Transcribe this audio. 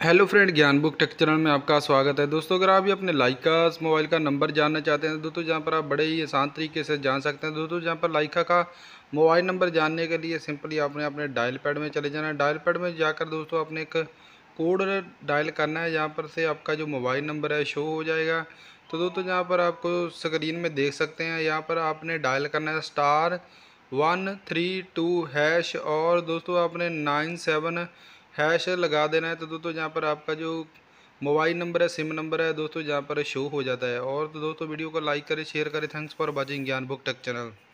Hello friend, Gyan book tech channel में आपका स्वागत है। दोस्तों, अगर आप भी अपने लाइका मोबाइल का नंबर जानना चाहते हैं दोस्तों, जहां पर आप बड़े ही आसान तरीके से जान सकते हैं दोस्तों। जहां पर लाइका का मोबाइल नंबर जानने के लिए सिंपली आपने अपने डायल पैड में चले जाना है। डायल पैड में जाकर दोस्तों आपने एक कोड डायल करना है, जहाँ पर से आपका जो मोबाइल नंबर है शो हो जाएगा। तो दोस्तों जहाँ पर आपको स्क्रीन में देख सकते हैं, यहाँ पर आपने डायल करना है *132#, और दोस्तों आपने 97# लगा देना है। तो दोस्तों जहाँ पर आपका जो मोबाइल नंबर है, सिम नंबर है दोस्तों, जहाँ पर शो हो जाता है। और तो दोस्तों वीडियो को लाइक करें, शेयर करें। Thanks for watching Gyan book tech channel.